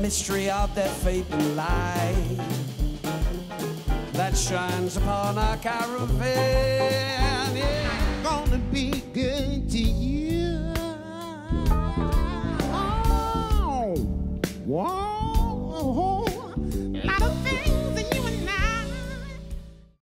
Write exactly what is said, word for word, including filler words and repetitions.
mystery of their fading light that shines upon our caravan. Yeah, gonna be good to you.